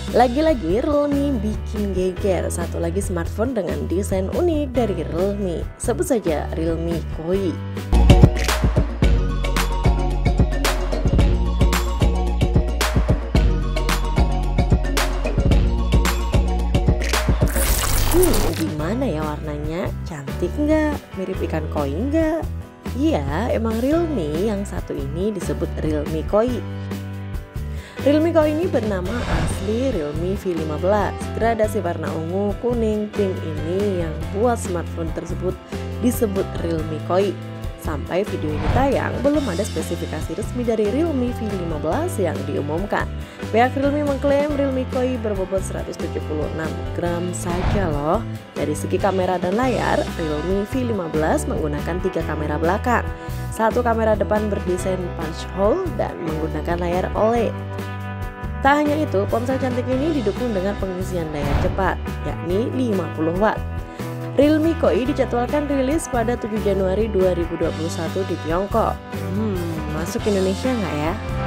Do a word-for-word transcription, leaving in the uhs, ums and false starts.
Lagi-lagi Realme bikin geger, satu lagi smartphone dengan desain unik dari Realme. Sebut saja Realme Koi. Hmm, gimana ya warnanya? Cantik nggak? Mirip ikan koi nggak? Iya, emang Realme yang satu ini disebut Realme Koi. Realme Koi ini bernama asli Realme V lima belas. Gradasi warna ungu, kuning, pink ini yang buat smartphone tersebut disebut Realme Koi. Sampai video ini tayang, belum ada spesifikasi resmi dari Realme V lima belas yang diumumkan. Pihak Realme mengklaim Realme Koi berbobot seratus tujuh puluh enam gram saja loh. Dari segi kamera dan layar, Realme V lima belas menggunakan tiga kamera belakang. Satu kamera depan berdesain punch hole dan menggunakan layar O L E D. Tak hanya itu, ponsel cantik ini didukung dengan pengisian daya cepat, yakni lima puluh watt. Realme Koi dijadwalkan rilis pada tujuh Januari dua ribu dua puluh satu di Tiongkok. Hmm, masuk Indonesia nggak ya?